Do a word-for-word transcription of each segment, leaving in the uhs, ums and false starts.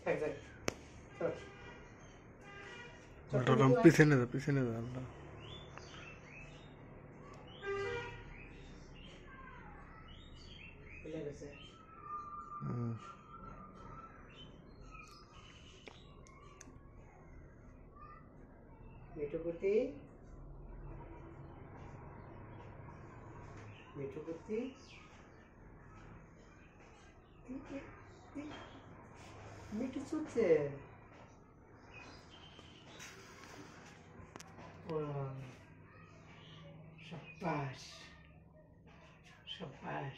থাক যাক চল চল ওটা পিছনে দা পিছনে দা আল্লাহ খুলে গেছে হুম মিঠুকুতি মিঠুকুতি মিঠু চুচ্ছে সাব্বাস সাব্বাস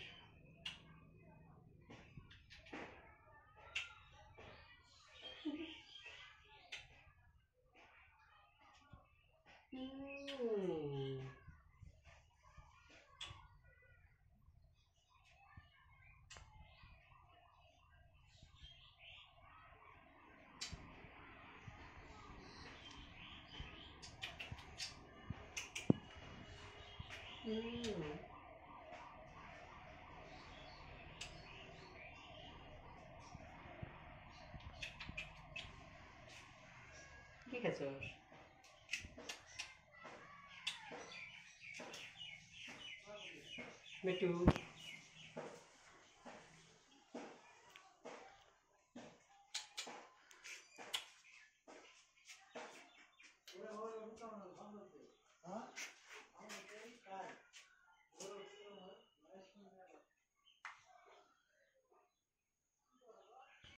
কি খাচ্ছস মিঠু